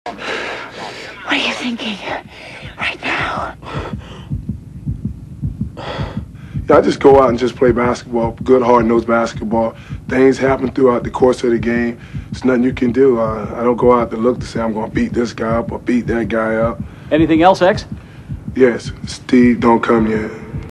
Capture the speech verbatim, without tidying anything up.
What are you thinking right now? Yeah, I just go out and just play basketball, good, hard-nosed basketball. Things happen throughout the course of the game. There's nothing you can do. Uh, I don't go out to look to say I'm going to beat this guy up or beat that guy up. Anything else, X? Yes, Steve, don't come yet.